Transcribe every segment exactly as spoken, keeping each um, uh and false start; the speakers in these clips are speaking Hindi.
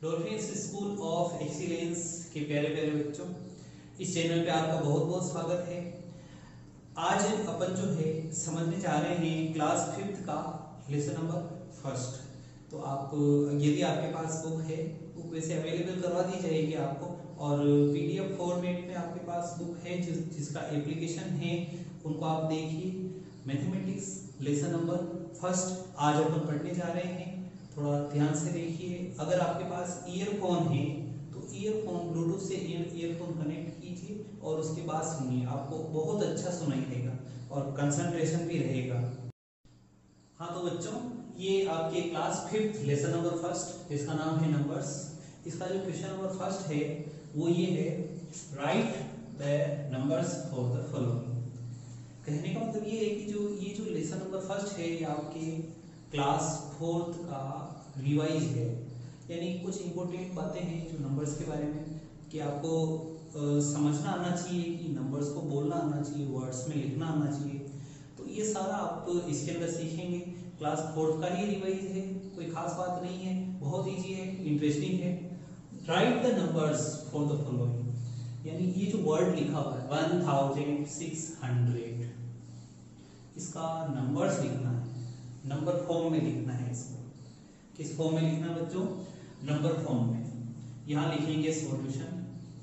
डॉल्फिन्स स्कूल ऑफ एक्सीलेंस के प्यारे प्यारे बच्चों, इस चैनल पे आपका बहुत बहुत स्वागत है। आज अपन जो है समझने जा रहे हैं क्लास फिफ्थ का लेसन नंबर फर्स्ट। तो आप यदि आपके पास बुक है, बुक वैसे अवेलेबल करवा दी जाएगी आपको, और पीडीएफ फॉर्मेट में आपके पास बुक है जिस जिसका एप्लीकेशन है, उनको आप देखिए। मैथमेटिक्स लेसन नंबर फर्स्ट आज अपन पढ़ने जा रहे हैं, थोड़ा ध्यान से देखिए। अगर आपके पास ईयरफोन है तो ईयरफोन ब्लूटूथ से ईयरफोन कनेक्ट कीजिए और उसके बाद सुनिए, आपको बहुत अच्छा सुनाई देगा और कंसंट्रेशन भी रहेगा। हाँ तो बच्चों, ये आपके class fifth lesson number first, इसका नाम है नंबर्स। इसका जो क्वेश्चन नंबर फर्स्ट है वो ये है, write the numbers for the following. कहने का मतलब ये है कि जो ये जो लेसन नंबर फर्स्ट है ये आपके क्लास फोर्थ का रिवाइज है, यानी कुछ इंपॉर्टेंट बातें हैं जो नंबर्स के बारे में कि आपको आ, समझना आना चाहिए, कि नंबर्स को बोलना आना चाहिए, वर्ड्स में लिखना आना चाहिए। तो ये सारा आप इसके अंदर सीखेंगे। क्लास फोर्थ का ही रिवाइज है, कोई खास बात नहीं है, बहुत ईजी है, इंटरेस्टिंग है। Write the numbers for the following, यानी ये जो वर्ड लिखा हुआ है वन थाउजेंड सिक्स हंड्रेड, इसका नंबर्स लिखना है, नंबर फॉर्म में लिखना है। इसको किस फॉर्म में लिखना है बच्चों? नंबर फॉर्म में। यहां लिखेंगे सॉल्यूशन।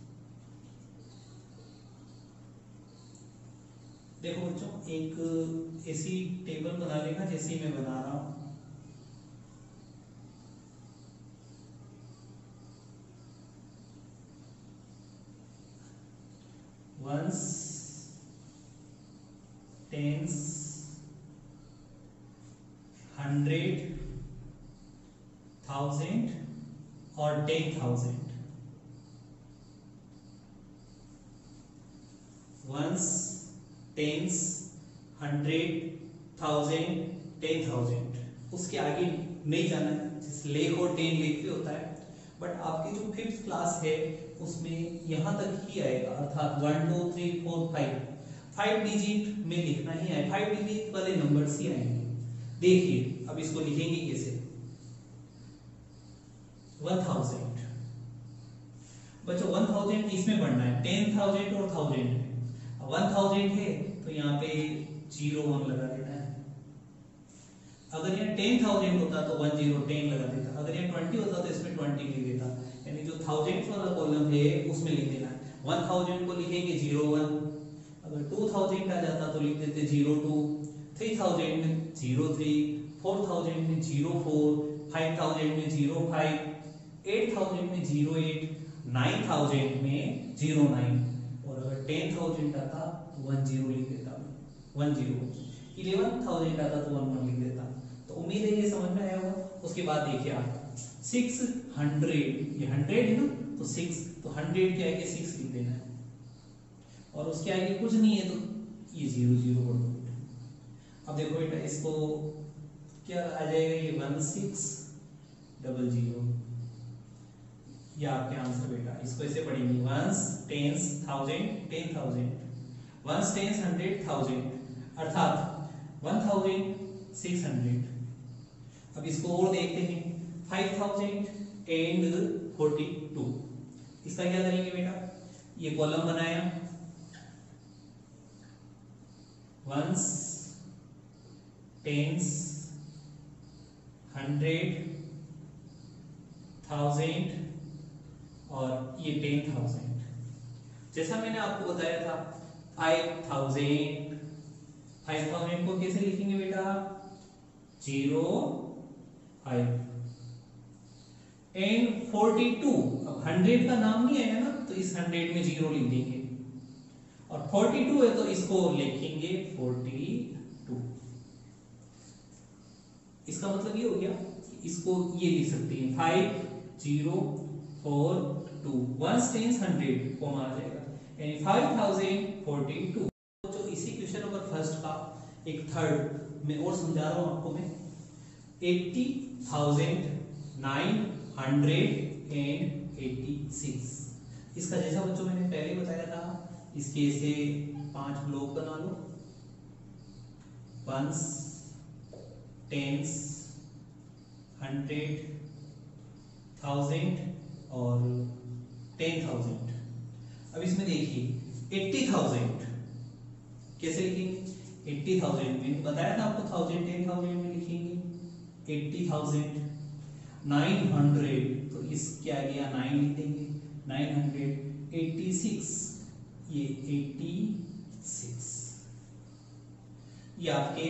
देखो बच्चों, एक ऐसी टेबल बना लेना जैसी मैं बना रहा हूं। वंस, टेंस, हंड्रेड, थाउजेंड और ten thousand. Ones, tens, hundred, thousand, ten thousand. उसके आगे नहीं जाना है, जैसे लेख और टेन लेख भी होता है, बट आपकी जो फिफ्थ क्लास है उसमें यहां तक ही आएगा, अर्थात one two three four five five digit में लिखना ही है, फाइव डिजिट वाले नंबर्स ही आएंगे। देखिए अब इसको लिखेंगे कैसे। वन थाउजेंड बच्चों, वन थाउजेंड इसमें बढ़ना है, टेन थाउजेंड और थाउजेंड में। वन थाउजेंड है तो यहाँ पे जीरो वन लगा देना है। अगर यहाँ टेन थाउजेंड होता तो वन जीरो टेन लगा देता, अगर यहाँ ट्वेंटी होता तो इसमें ट्वेंटी लिख देता, यानी जो थाउजेंड वाला कॉलम है उसमें लिख देना है। वन थाउजेंड को लिखेंगे जीरो वन, अगर टू थाउजेंड आ जाता तो लिख देते जीरो टू, थ्री थाउजेंड में जीरो थ्री, फोर थाउजेंड में जीरो फोर, फाइव थाउजेंड में जीरो फाइव, एट थाउजेंड में जीरो एट, नाइन थाउजेंड में जीरो नाइन, और अगर टेन थाउजेंड आता तो वन जीरो लिख देता, वन जीरो, इलेवन थाउजेंड आता तो वन वन लिख देता। तो उम्मीद है ये समझ में आया होगा। उसके बाद देखिए आप सिक्स हंड्रेड, ये हंड्रेड है ना, तो सिक्स, तो हंड्रेड के आगे सिक्स लिख देना है, और उसके आगे कुछ नहीं है तो ये जीरो जीरो कर दो। अब देखो बेटा, इसको क्या आ जाएगा, ये वन सिक्स डबल जीरो, ये आपके आंसर बेटा। इसको ऐसे पढ़ेंगे, ones, tens, thousand, ten thousand, ones, tens, hundred, thousand, अर्थात वन थाउजेंड सिक्स हंड्रेड। अब इसको और देखते हैं, five thousand and forty two. इसका क्या करेंगे बेटा, ये कॉलम बनाया, वंस, टेंस, हंड्रेड, थाउजेंड और ये टेन थाउजेंड। जैसा मैंने आपको बताया था, फाइव थाउजेंड, फाइव थाउजेंड को कैसे लिखेंगे बेटा, zero five, and forty two. अब हंड्रेड का नाम नहीं आया ना, तो इस हंड्रेड में जीरो लिख देंगे, और फोर्टी टू है तो इसको लिखेंगे फोर्टी टू। इसका मतलब ये हो गया, इसको ये लिख सकते हैं, five zero four two, ones, tens, hundred को मार जाएगा, यानी फाइव थाउजेंड फोर्टी टू। तो इसी क्वेश्चन नंबर फर्स्ट का एक थर्ड में और समझा रहा हूं आपको मैं, eighty thousand nine hundred and eighty six. इसका जैसा बच्चों मैंने पहले बताया था, इसके ऐसे पांच ब्लॉक बना लो, वंस, टेंस, हंड्रेड, थाउजेंड और टेन थाउजेंड। अब इसमें देखिए एट्टी थाउजेंड कैसे लिखेंगे? एट्टी थाउजेंड में बताया था आपको थाउजेंड टेन थाउजेंड में लिखेंगे एट्टी थाउजेंड। नाइन हंड्रेड तो इसके आगे यहाँ नाइन लिख देंगे, नाइन हंड्रेड एट्टी सिक्स, ये एट्टी सिक्स, ये आपके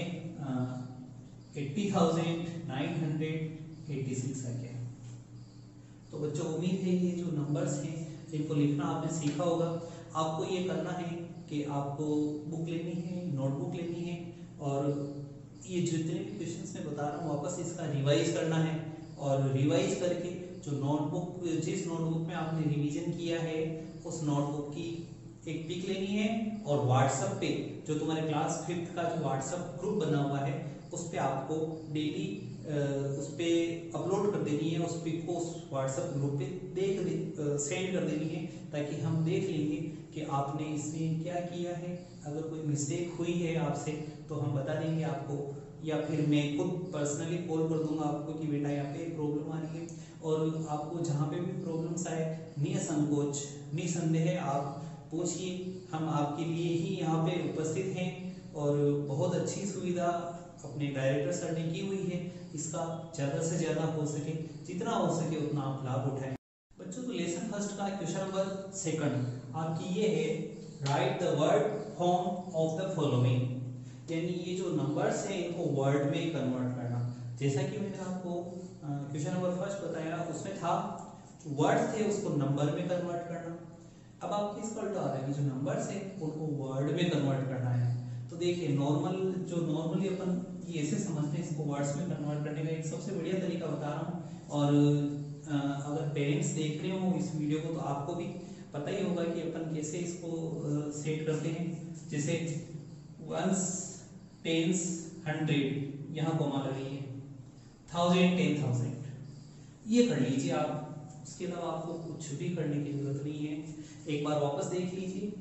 eighty thousand nine hundred eighty six आ गया। तो बच्चों उम्मीद है ये जो नंबर्स हैं इनको लिखना आपने सीखा होगा। आपको ये करना है कि आपको बुक लेनी है, नोटबुक लेनी है और ये जितने भी क्वेश्चंस मैं बता रहा हूँ वापस इसका रिवाइज करना है और रिवाइज करके जो नोटबुक जिस नोटबुक में आपने रिवीजन किया है उस नोटबुक की एक पिक लेनी है और व्हाट्सएप पे जो तुम्हारे क्लास फिफ्थ का जो व्हाट्सएप ग्रुप बना हुआ है उस पे आपको डेली उस पे अपलोड कर देनी है, उस पिक को उस व्हाट्सएप ग्रुप पे देख दे, सेंड कर देनी है ताकि हम देख लेंगे कि आपने इसमें क्या किया है। अगर कोई मिस्टेक हुई है आपसे तो हम बता देंगे आपको, या फिर मैं खुद पर्सनली कॉल कर दूंगा आपको कि बेटा यहाँ पे प्रॉब्लम आ रही है। और आपको जहाँ पे भी प्रॉब्लम्स आए निसंकोच निसंदेह आप पूछिए, हम आपके लिए ही यहाँ पे उपस्थित हैं और बहुत अच्छी सुविधा अपने डायरेक्टर सर ने की हुई है। इसका ज़्यादा से ज़्यादा हो सके जितना हो सके उतना आप लाभ उठाएं। बच्चों तो लेसन फर्स्ट का क्वेश्चन नंबर सेकंड आपकी ये है, write the word form of the following, यानी ये जो नंबर्स हैं इनको वर्ड में कन्वर्ट करना। जैसा कि मैंने आपको क्वेश्चन नंबर फर्स्ट बताया उसमें था वर्ड थे उसको नंबर में कन्वर्ट करना। अब आपको इसका उल्टा आ रहा है कि जो नंबर्स है उनको वर्ड में कन्वर्ट करना है। तो देखिए नॉर्मल जो नॉर्मली अपन ये ऐसे समझते हैं इसको वर्ड्स में कन्वर्ट करने का एक सबसे बढ़िया तरीका बता रहा हूँ। और आ, अगर पेरेंट्स देख रहे हो इस वीडियो को तो आपको भी पता ही होगा कि अपन कैसे इसको सेट करते हैं। जैसे वंस टेंस हंड्रेड यहाँ कोमा लगी है, थाउजेंड टेन थाउजेंड ये कर लीजिए आप। उसके अलावा आपको कुछ भी करने की जरूरत नहीं है। एक बार वापस देख लीजिए,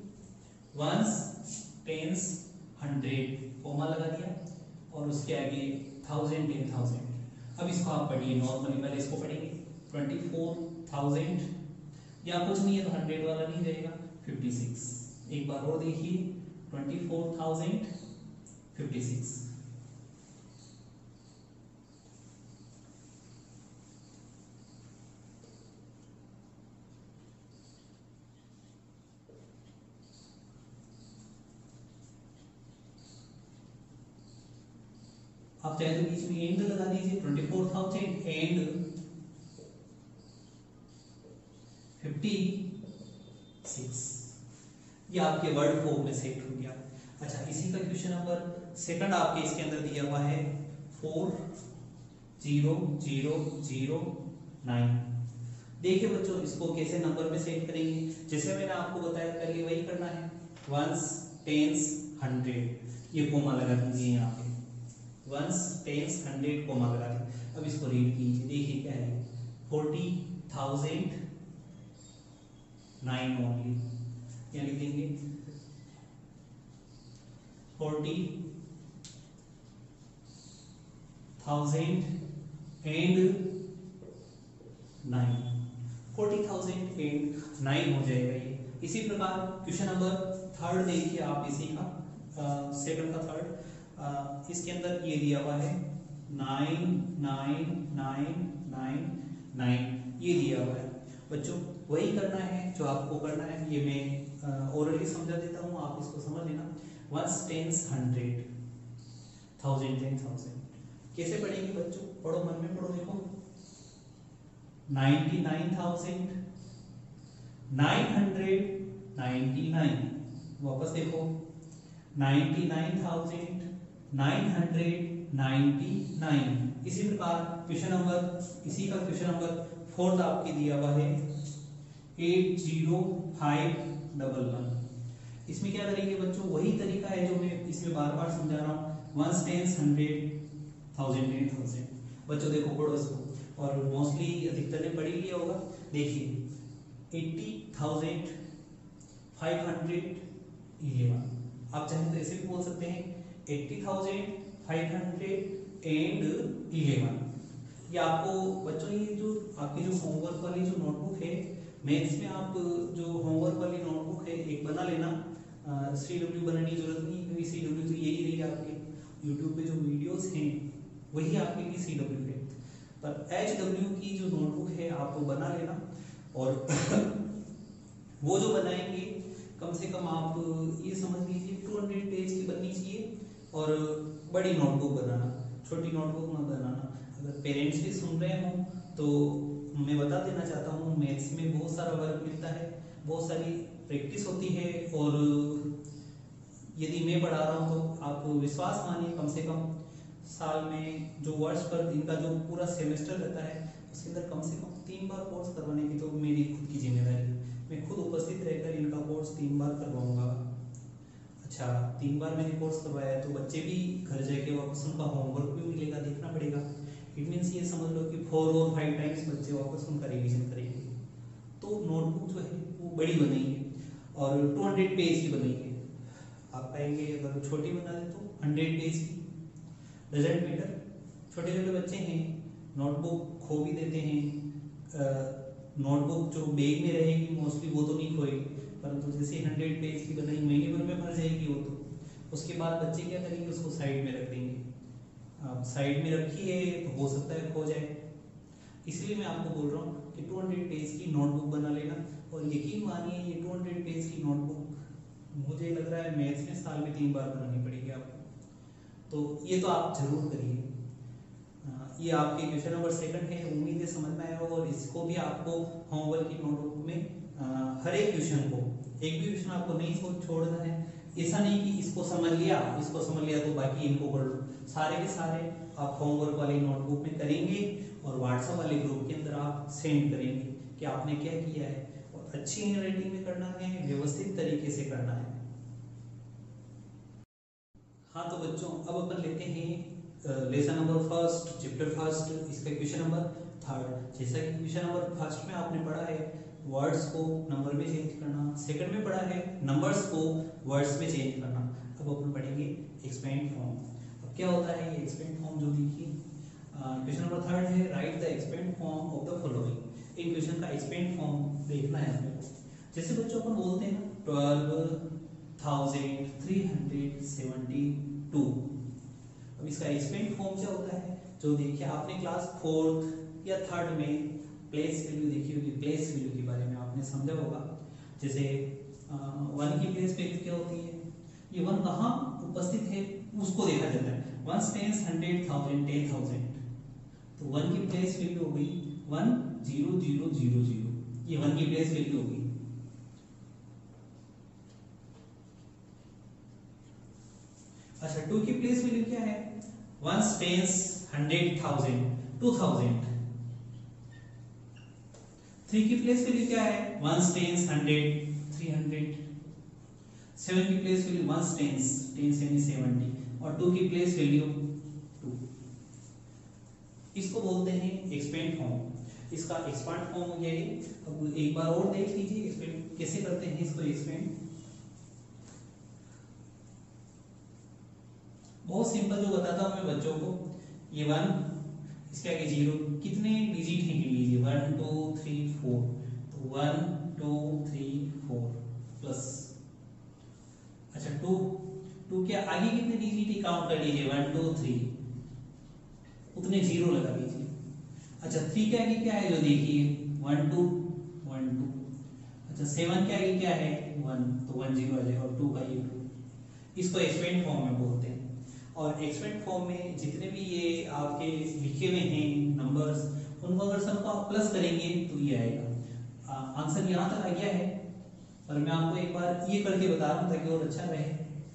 वंस टेंस हंड्रेड कोमा लगा दिया और उसके आगे थाउजेंड टेन थाउजेंड। अब इसको आप पढ़िए नॉर्मली, पहले इसको पढ़ेंगे ट्वेंटी फोर थाउजेंड, या कुछ नहीं है तो हंड्रेड वाला नहीं रहेगा, फिफ्टी सिक्स। एक बार और देखिए twenty four thousand fifty six. आप चाहे तो बीच में एंड लगा दीजिए, twenty four thousand and fifty six. ये आपके वर्ड फॉर्म में सेट हो गया। अच्छा, इसी का क्वेश्चन नंबर सेकंड आपके इसके अंदर दिया हुआ है four zero zero zero nine. देखिए बच्चों इसको कैसे नंबर में सेट करेंगे, जैसे मैंने आपको बताया पहले वही करना है। वंस टेंस हंड्रेड, ये कोमा लगा दीजिए यहाँ पे, वंस टेंस हंड्रेड कोमा लगा दीजिए। अब इसको रीड कीजिए, देखिए क्या है, फोर्टी थाउजेंड नाइन ओनली, क्या लिख देंगे, forty thousand and nine, forty thousand and nine हो जाएगा ये। इसी प्रकार क्वेश्चन नंबर थर्ड देखिए आप, इसी का सेकंड का थर्ड, इसके अंदर ये दिया हुआ है nine nine nine nine nine, ये दिया हुआ है। बच्चों वही करना है जो आपको करना है, ये मैं ओरली समझा देता हूँ, आप इसको समझ लेना। Ones tens hundred, thousand ten thousand कैसे पढ़ेंगे बच्चों, पढ़ो मन में पढ़ो, देखो ninety nine thousand nine hundred ninety nine, वापस देखो ninety nine thousand nine hundred ninety nine. इसी प्रकार क्वेश्चन नंबर, इसी का क्वेश्चन नंबर फोर्थ आपके दिया हुआ है eight zero five double one. इसमें क्या करेंगे बच्चों, वही तरीका है जो मैं इसमें बार बार समझा रहा हूँ, ones tens hundred thousand ten thousand. बच्चों देखो पढ़ो इसको, और मोस्टली अधिकतर ने पढ़ ही लिया होगा। देखिए eighty thousand five hundred eleven, आप चाहे तो ऐसे भी बोल सकते हैं eighty thousand five hundred and eleven. ये आपको बच्चों, ये जो आपकी जो होमवर्क वाली जो नोटबुक है मैथ्स में, आप जो होमवर्क वाली नोटबुक है एक बना लेना। सी डब्ल्यू बनाने की जरूरत नहीं, क्योंकि सी डब्ल्यू तो यही रही आपके यूट्यूब पे जो वीडियोस हैं वही आपके लिए सी डब्ल्यू है। पर एच डब्ल्यू की जो नोटबुक है आप वो बना लेना, और वो जो बनाएंगे कम से कम आप ये समझ लीजिए दो सौ पेज की बननी चाहिए, और बड़ी नोटबुक बनाना, छोटी नोटबुक मत बनाना। अगर पेरेंट्स भी सुन रहे हो तो मैं बता देना चाहता हूँ, मैथ्स में बहुत सारा वर्क मिलता है, बहुत सारी प्रैक्टिस होती है, और यदि मैं पढ़ा रहा हूँ तो आप विश्वास मानिए कम से कम साल में जो वर्ष पर इनका जो पूरा सेमेस्टर रहता है उसके अंदर कम से कम तीन बार कोर्स करवाने की तो मेरी खुद की जिम्मेदारी है। मैं खुद उपस्थित रहकर इनका कोर्स तीन बार करवाऊंगा। अच्छा, तीन बार मैंने कोर्स करवाया तो बच्चे भी घर जाके वापस उनका होमवर्क भी मिलेगा, देखना पड़ेगा। इट मीन्स ये समझ लो कि फोर और फाइव टाइम्स बच्चे वापस उनका रिवीजन करेंगे। तो नोटबुक जो है वो बड़ी बनेगी और दो सौ पेज की बनेगी। आप कहेंगे अगर छोटी बना दे तो सौ पेज की, डजंट मैटर। छोटे छोटे बच्चे हैं, नोटबुक खो भी देते हैं। नोटबुक जो बैग में रहेगी मोस्टली वो तो नहीं खोएगी, परंतु जैसे हंड्रेड पेज की बनाई महीने भर में भर जाएगी वो तो, उसके बाद बच्चे क्या करेंगे, उसको साइड में रख देंगे। आप साइड में रखी है तो हो सकता है खो जाए, इसलिए मैं आपको बोल रहा हूँ कि दो सौ पेज की नोटबुक बना लेना। और यकीन मानिए ये दो सौ पेज की नोटबुक मुझे लग रहा है मैथ्स में साल में तीन बार बनानी पड़ेगी आपको, तो ये तो आप जरूर करिए। ये आपके क्वेश्चन नंबर सेकंड है, उम्मीद है समझ में आया, और इसको भी आपको होमवर्क की नोटबुक में हर एक क्वेश्चन को, एक भी क्वेश्चन आपको नहीं छोड़ना है। ऐसा नहीं कि इसको समझ लिया इसको समझ लिया तो बाकी इनको कर लो, सारे के सारे आप होमवर्क वाली नोटबुक में करेंगे और व्हाट्सएप वाले ग्रुप के अंदर आप सेंड करेंगे कि आपने क्या किया है, और अच्छी हैंडराइटिंग में करना है, व्यवस्थित तरीके से करना है। हाँ तो बच्चों, अब अपन लेते हैं lesson number first, chapter first, इसका क्वेश्चन नंबर थर्ड। जैसा कि क्वेश्चन नंबर फर्स्ट में आपने पढ़ा है वर्ड्स को नंबर में चेंज करना, सेकंड में पढ़ा है नंबर्स को वर्ड्स में चेंज करना। अब अपन पढ़ेंगे एक्सपेंड फॉर्म। अब क्या होता है ये एक्सपेंड फॉर्म, जो देखिए क्वेश्चन नंबर थर्ड है, write the expand form of the following. इन क्वेश्चन का एक्सपेंड फॉर्म देखना है अपने को। जैसे बच्चों अपन बोलते हैं ना twelve thousand three hundred seventy two. अब इसका एक्सपेंड फॉर्म क्या होता है, जो देखिए आपने क्लास फोर्थ या थर्ड में प्लेस वैल्यू देखी होगी, प्लेस वैल्यू के बारे में आपने समझा होगा। जैसे वन की प्लेस वैल्यू क्या होती है, ये वन कहाँ उपस्थित है उसको देखा जाता है। One tens hundred thousand ten thousand, तो वन की प्लेस वैल्यू हो गई one zero zero zero zero, ये वन की प्लेस वैल्यू होगी। अच्छा, टू की प्लेस वैल्यू क्या है, one tens hundred thousand two thousand. Three की प्लेस वैल्यू क्या है, one tens hundred three hundred. Seven की place value one tens tens यानी सेवेंटी, और टू की प्लेस वैल्यू टू। इसको बोलते हैं एक्सपेंड फॉर्म। इसका एक्सपांड फॉर्म हो गया ये। अब एक बार और देख लीजिए एक्सपेंड कैसे करते हैं इसको। एक्सपेंड बहुत सिंपल जो बताता हूं मैं बच्चों को, ये वन, इसके आगे जीरो, कितने डिजिट हैं गिन लीजिए, वन टू थ्री फोर, तो one two three four plus, अच्छा टू, टू के आगे कितने डिजिट है काउंट कर लीजिए, वन टू थ्री, उतने जीरो लगा लीजिए। अच्छा थ्री के आगे क्या है, जो देखिए वन टू वन टू। अच्छा सेवन के आगे क्या है, वन, तो वन जीरो आ जाएगा, और टू का ये टू। इसको एक्सपेंड फॉर्म में बोलते हैं। और एक्सपेंड फॉर्म में जितने भी ये आपके लिखे हुए हैं नंबर्स, उनको अगर सबको आप प्लस करेंगे तो ये आएगा। आंसर यहाँ तक आ गया है, पर मैं आपको एक बार ये करके बता रहा हूँ ताकि और अच्छा रहे।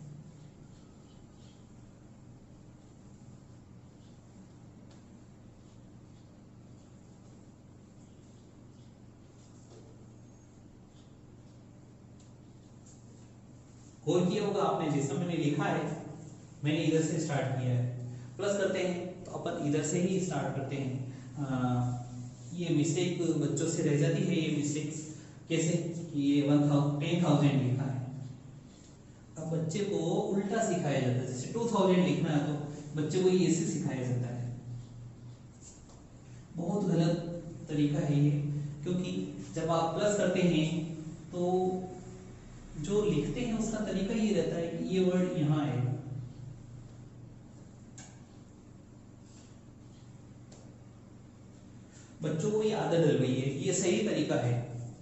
गौर किया होगा आपने, जैसा मैंने लिखा है मैंने इधर से स्टार्ट किया है, प्लस करते हैं तो अपन इधर से ही स्टार्ट करते हैं। आ, ये मिस्टेक बच्चों से रह जाती है। ये मिस्टेक्स कैसे कि ये वन थाउजेंड टेन थाउजेंड लिखा है, अब बच्चे को उल्टा सिखाया जाता है। जैसे टू थाउजेंड लिखना है तो बच्चे को ये ऐसे सिखाया जाता है। बहुत गलत तरीका है ये, क्योंकि जब आप प्लस करते हैं तो जो लिखते हैं उसका तरीका ये रहता है कि ये वर्ड यहां आएगा, बच्चों को ये आदत डल गई है, ये सही तरीका है।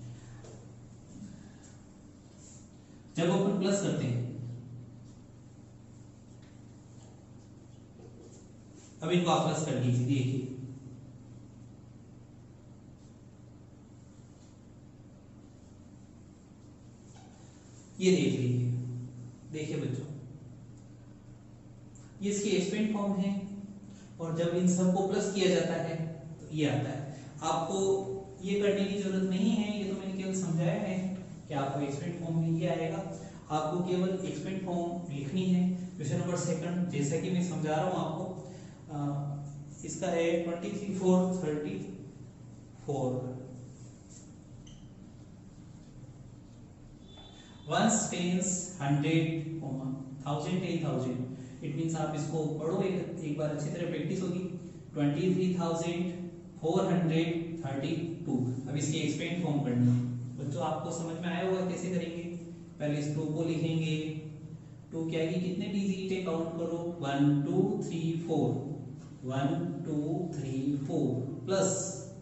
जब अपन प्लस करते हैं, अब इनको आप प्लस कर लीजिए, देखिए ये देख लीजिए, देखिए बच्चों ये इसकी एक्सपेंड फॉर्म है, और जब इन सबको प्लस किया जाता है तो ये आता है। आपको ये करने की जरूरत नहीं है, ये तो मैंने केवल समझाया है कि आपको एक्सपेंड फॉर्म में ये आएगा, आपको केवल एक्सपेंड फॉर्म लिखनी है। क्वेश्चन नंबर सेकंड जैसा कि मैं समझा रहा हूँ आपको, आ, इसका है twenty three four thirty four ones tens hundred thousand ten thousand. It means आप इसको पढ़ो, एक, एक बार अच्छी तरह प्रैक्टिस होगी। Twenty three thousand four hundred thirty two. अब इसकी एक्सपेंड फॉर्म करनी है। बच्चों आपको समझ में आया होगा कैसे करेंगे। पहले इस टू को लिखेंगे, टू क्या है, कितने डिजिट है काउंट करो, one two three four, one two three four plus,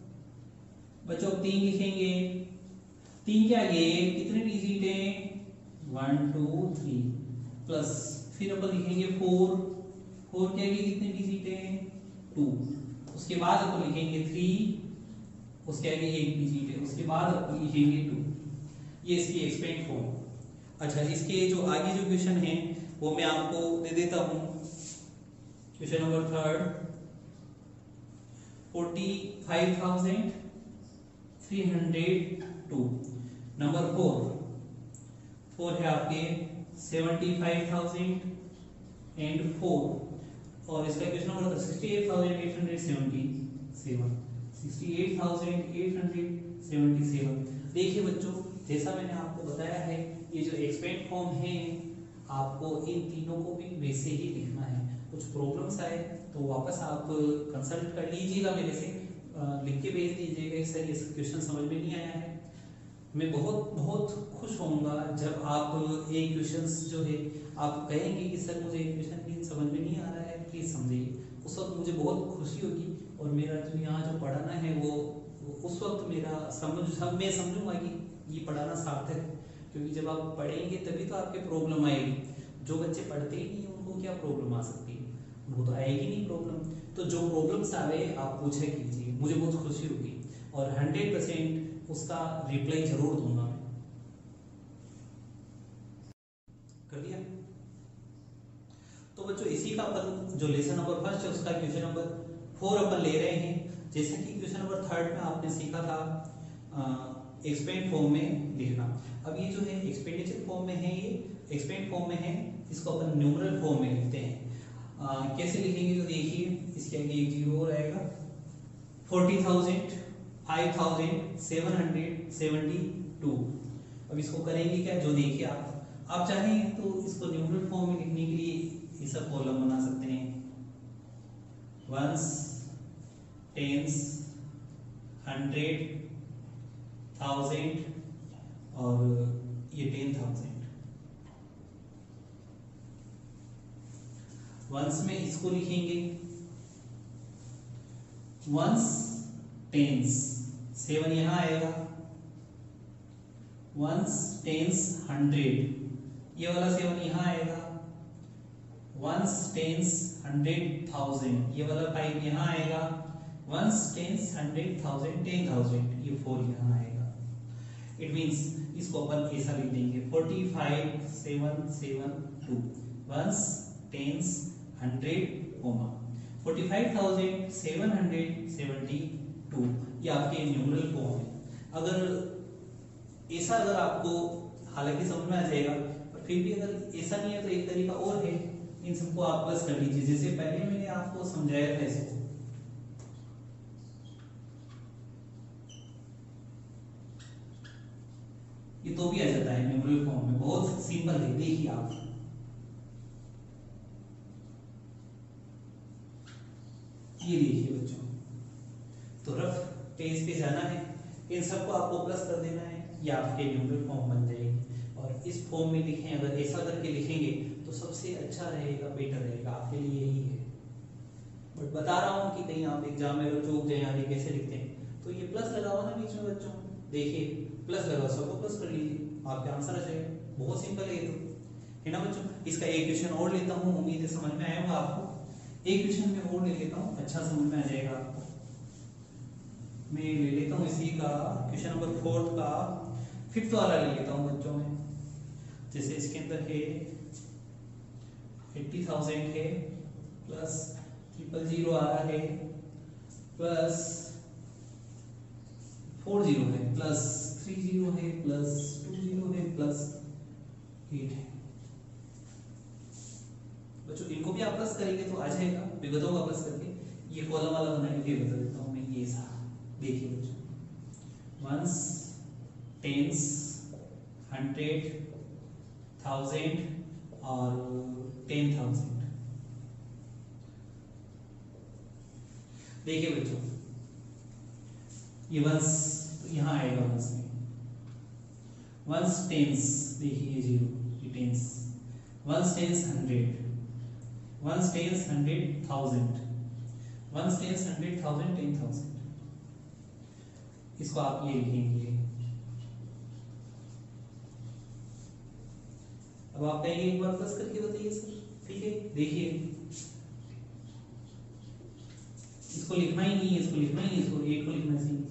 बच्चों तीन लिखेंगे, तीन क्या है, कितने डिजिट है, वन टू थ्री प्लस, फिर अपन लिखेंगे फोर, फोर क्या है, कितने डिजिट है, टू, उसके बाद अपन लिखेंगे थ्री, उसके आगे एक डिजिट है, उसके बाद अपन लिखेंगे टू। ये इसकी एक्सपेंड फॉर्म। अच्छा, इसके जो आगे जो क्वेश्चन है वो मैं आपको दे देता हूं। Question number third, forty five thousand three hundred two. Number four, four है आपके seventy five thousand and four, और इसका question number sixty eight thousand eight hundred seventy seven, sixty eight thousand eight hundred seventy seven. देखिए बच्चों, जैसा मैंने आपको बताया है, ये जो एक्सपेंड फॉर्म है आपको इन तीनों को भी वैसे ही लिखना है। कुछ प्रॉब्लम्स आए तो वापस आप कंसल्ट कर लीजिएगा मेरे से, लिख के भेज दीजिएगा सर ये क्वेश्चन समझ में नहीं आया है। मैं बहुत बहुत खुश होऊंगा जब आप एक क्वेश्चन जो है आप कहेंगे कि सर मुझे एक क्वेश्चन समझ में नहीं आ रहा है, प्लीज समझिए। उस वक्त मुझे बहुत खुशी होगी, और मेरा जो यहाँ जो पढ़ाना है वो उस वक्त मेरा समझ सब मैं समझूंगा कि ये पढ़ाना सार्थक है। क्योंकि जब आप पढ़ेंगे तभी तो आपके प्रॉब्लम आएगी। जो बच्चे पढ़ते ही नहीं उनको क्या प्रॉब्लम आ सकती है, उनको तो आएगी नहीं प्रॉब्लम। तो जो प्रॉब्लम्स आवे आप पूछे कीजिए, मुझे बहुत खुशी होगी, और हंड्रेड परसेंट उसका रिप्लाई जरूर दूंगा मैं। कर दिया? तो बच्चों इसी का अपन जो लेसन नंबर फर्स्ट है उसका क्वेश्चन नंबर फोर अपन ले रहे हैं। जैसे कि क्वेश्चन नंबर थर्ड में आपने सीखा था एक्सपेंड फॉर्म में लिखना। अब ये जो है एक्सपेंडिचर फॉर्म में है, ये एक्सपेंड फॉर्म में है, इसको अपन न्यूमरल फॉर्म में लिखते हैं। आ, कैसे लिखेंगे तो देखिए, इसके आगे एक जीरो और आएगा, forty thousand five thousand seven hundred seventy two. अब इसको करेंगे क्या, जो देखिए आप आप चाहें तो इसको न्यूमरल फॉर्म में लिखने के लिए ये सब कॉलम बना सकते हैं, वंस, टेंस, हंड्रेड, थाउजेंड और ये टेन थाउजेंड। वंस में इसको लिखेंगे वंस टेंस, सेवन यहां आएगा, वंस टेंस हंड्रेड, ये वाला सेवन यहां आएगा, वंस टेंस हंड्रेड थाउजेंड, ये वाला फाइव यहां आएगा, ones tens hundred thousand ten thousand, ये फोर यहां आएगा। इट मींस इसको अपन ऐसा लिख देंगे forty five seven seven two, ones tens hundred comma forty five thousand seven hundred seventy two. ये आपके न्यूमरल फॉर्म है। अगर ऐसा अगर आपको हालांकि समझ में आ जाएगा, पर फिर भी अगर ऐसा नहीं है तो एक तरीका और है, इन सबको आप प्लस कर लीजिए। जैसे पहले मैंने आपको समझाया था इसको, ये तो भी आ जाता है न्यूमरल फॉर्म में, बहुत सिंपल है। देखिए आप, ये देखिए बच्चों, तो रफ पेज पे जाना है, इन सबको आपको प्लस कर देना है, ये आपके न्यूमरल फॉर्म बन जाएगी। और इस फॉर्म में लिखें, अगर ऐसा करके लिखेंगे तो सबसे अच्छा रहेगा, बेटर रहेगा, आपके लिए यही है। बट बता रहा हूँ कि कहीं आप एग्जाम में चूक जाए, आगे कैसे लिखते हैं, तो ये प्लस लगाओ ना बीच में बच्चों, देखिए प्लस लगाओ, सबको प्लस कर लीजिए, आपका आंसर आ जाएगा। बहुत सिंपल है ये तो, है ना बच्चों। इसका एक क्वेश्चन और लेता हूँ, उम्मीद है समझ में आया होगा आपको। एक क्वेश्चन में और ले लेता हूँ, अच्छा समझ में आ जाएगा आपको। मैं ले लेता हूँ इसी का क्वेश्चन नंबर फोर्थ का फिफ्थ वाला ले लेता हूँ बच्चों में। जैसे इसके अंदर है एट्टी थाउजेंड है, प्लस ट्रिपल जीरो आ रहा है, प्लस फोर जीरो है, प्लस थ्री जीरो है, प्लस टू जीरो है, प्लस एट है। बच्चों इनको भी आप प्लस करेंगे तो आ जाएगा, मैं बताऊंगा प्लस करके। ये कॉलम वाला बनाने के लिए बता देता हूँ मैं, ये सा देखिए बच्चों, वंस, टेंस, हंड्रेड, थाउजेंड और टेन थाउजेंड। देखिए बच्चों, ये वंस यहां आएगा, वंस में वंस टेंस, देखिए ये जीरो, ये tens, ones tens hundred, ones tens hundred thousand, ones tens hundred thousand ten thousand. इसको आप ये लिखेंगे। अब आप कहेंगे एक बार प्लस करके बताइए सर, ठीक है। देखिए इसको लिखना ही नहीं है, इसको लिखना ही नहीं, इसको एट को लिखना चाहिए।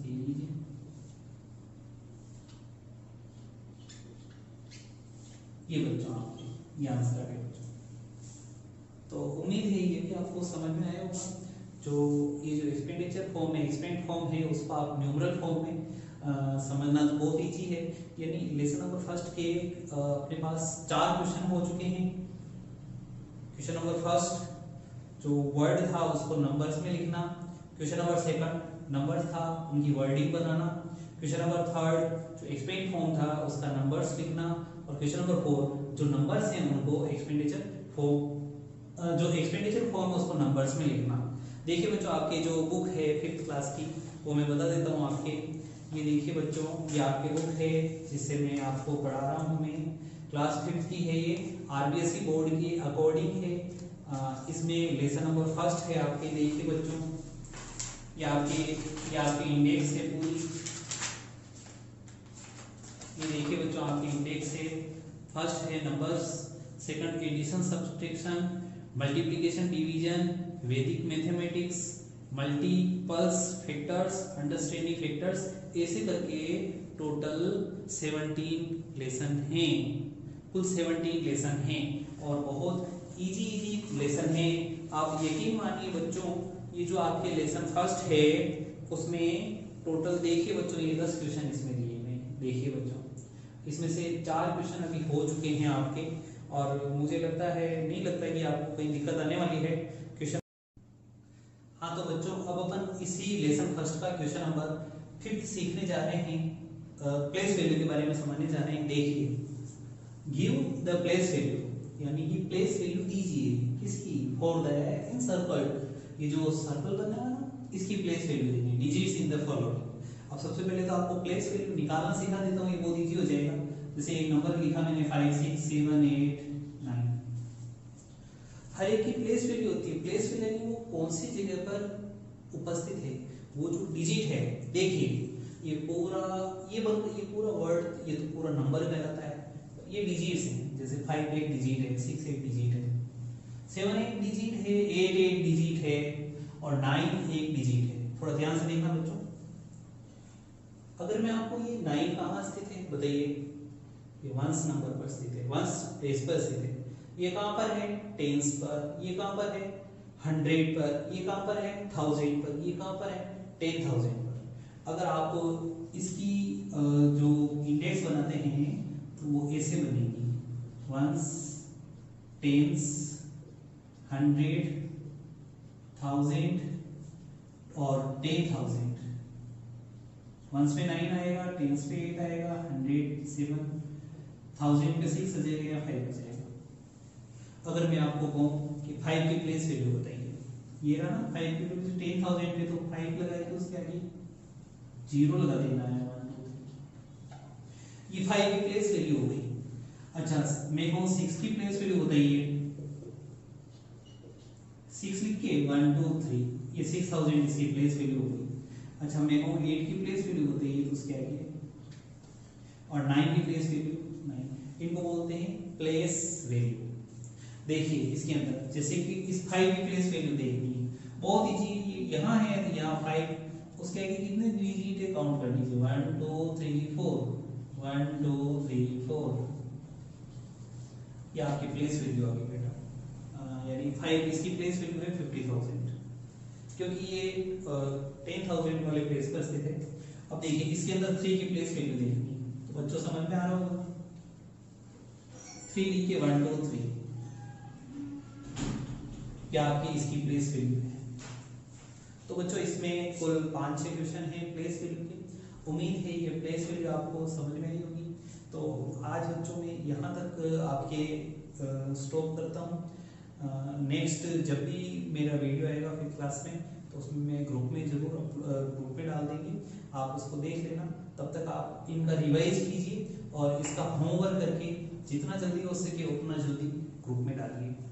ये बच्चों आपको ये आंसर आ गया बच्चों। तो उम्मीद है ये भी आपको समझ में आया होगा। जो ये जो एक्सपेंडिचर फॉर्म है, एक्सपेंड फॉर्म है, उसको आप न्यूमरल फॉर्म में आ, समझना तो बहुत ईजी है। यानी लेसन नंबर फर्स्ट के आ, अपने पास चार क्वेश्चन हो चुके हैं। क्वेश्चन नंबर फर्स्ट जो वर्ड था उसको नंबर्स में लिखना, क्वेश्चन नंबर सेकंड नंबर्स था उनकी वर्डिंग बनाना, क्वेश्चन नंबर थर्ड जो एक्सपेंड फॉर्म था उसका नंबर्स लिखना, और क्वेश्चन नंबर फोर जो नंबर्स हैं उनको एक्सपेंडिचर फॉर्म जो एक्सपेंडिचर फॉर्म है उसको नंबर्स में लिखना। देखिए बच्चों, आपके जो बुक है फिफ्थ क्लास की वो मैं बता देता हूँ आपके। ये देखिए बच्चों, ये आपके बुक है जिससे मैं आपको पढ़ा रहा हूँ। मैं क्लास फिफ्थ की है, ये आरबीएसई बोर्ड की अकॉर्डिंग है। आ, इसमें लेसन नंबर फर्स्ट है आपके। देखिए बच्चों, ये आपके ये आपकी इंडेक्स है पूरी। ये देखिए बच्चों, आपकी इंडेक्स है। फर्स्ट है numbers, second addition subtraction, multiplication division, Vedic mathematics, multiples factors, understanding factors, ऐसे करके टोटल सेवनटीन लेसन हैं। कुल सेवनटीन लेसन हैं और बहुत इजी इजी लेसन है। आप यकीन मानिए बच्चों, ये जो आपके लेसन फर्स्ट है उसमें टोटल देखिए बच्चों, ये दस क्वेश्चन इसमें दिए हुए हैं। देखिए बच्चों, इसमें से चार क्वेश्चन अभी हो चुके हैं आपके, और मुझे लगता है नहीं लगता है कि आपको कोई दिक्कत आने वाली है क्वेश्चन। हाँ तो बच्चों, अब अपन इसी लेसन फर्स्ट का क्वेश्चन नंबर फिफ्थ सीखने जा रहे हैं। प्लेस वैल्यू के बारे में समझने जा रहे हैं। देखिए, गिव द प्लेस वैल्यू, यानी कि प्लेस वैल्यू दीजिए किसकी, फॉर द एनसर्कल्ड, ये जो सर्कल बना है ना इसकी प्लेस वैल्यू देनी, डिजिट्स इन द फॉलोइंग। अब सबसे पहले तो आपको प्लेस वैल्यू निकालना सिखा देता हूँ, ये बहुत इजी हो जाएगा। जैसे एक नंबर लिखा मैंने five six seven eight nine, हर एक की प्लेस वैल्यू होती है। प्लेस वैल्यू यानी वो कौन सी जगह पर उपस्थित है, वो जो डिजिट है। देखिए ये पूरा ये बन ये पूरा वर्ड, ये तो पूरा नंबर कहलाता है। ये डिजिट्स हैं, जैसे फाइव एक डिजिट है, सिक्स एक डिजिट है, सेवन एक डिजिट है, एट एक डिजिट है और नाइन एक डिजिट है। थोड़ा ध्यान से देखना बच्चों। अगर मैं आपको ये नाइन कहाँ स्थित है बताइए, ये वंस नंबर पर स्थित है, वंस प्लेस पर स्थित है। ये कहाँ पर है, टेंस पर। ये कहाँ पर है, हंड्रेड पर। ये कहाँ पर है, थाउजेंड पर। ये कहाँ पर है, टेन थाउजेंड पर। अगर आप इसकी जो इंडेक्स बनाते हैं तो वो ऐसे बनेगी, वंस, टेंस, हंड्रेड, थाउजेंड और टेन थाउजेंड। वंस पे नाइन आएगा, टेंस पे एट आएगा, हंड्रेड सेवन, थाउजेंड पे सिक्स आ जाएगा या फाइव आ जाएगा। अगर मैं आपको कहूँ कि फाइव की प्लेस वैल्यू बताइए, ये रहा ना फाइव की वैल्यू टेन थाउजेंड पे, तो फाइव लगाए तो उसके आगे जीरो लगा देना है, वन टू थ्री। ये फाइव की प्लेस वैल्यू हो गई। अच्छा मेरे को सिक्स की प्लेस वैल्यू बताइए, सिक्स लिख के वन टू थ्री, ये सिक्स थाउजेंड इसकी प्लेस वैल्यू हो गई। अच्छा मेरे को एट की प्लेस वैल्यू बताइए, तो उसके आगे, और नाइन की प्लेस वैल्यू नाइन, इनको बोलते हैं प्लेस वैल्यू। देखिए इसके अंदर जैसे कि इस फाइव की प्लेस वैल्यू देखनी है, बहुत इजी, यहाँ है तो यहाँ फाइव, उसके आगे कितने डिजिट है काउंट कर लीजिए, one two three four, one two three four, ये आपकी प्लेस वैल्यू आ गई बेटा। यानी फाइव इसकी प्लेस वैल्यू है फिफ्टी थाउजेंड, क्योंकि ये टेन थाउजेंड वाले प्लेस पर स्थित है। अब देखिए इसके अंदर थ्री की प्लेस वैल्यू देखनी है, तो बच्चों समझ में आ रहा होगा, थ्री लिखिए वन टू थ्री, क्या आपकी इसकी प्लेस वैल्यू है। तो बच्चों इसमें कुल पांच छह क्वेश्चन हैं प्लेस वैल्यू के। उम्मीद है ये प्लेस वैल्यू आपको समझ में आई होगी। तो आज बच्चों में यहाँ तक आपके स्टॉप करता हूँ। नेक्स्ट जब भी मेरा वीडियो आएगा फिर क्लास में, तो उसमें मैं ग्रुप में जरूर ग्रुप में डाल देंगे, आप उसको देख लेना। तब तक आप इनका रिवाइज कीजिए और इसका होमवर्क करके जितना जल्दी हो सके उतना जल्दी ग्रुप में डालिए।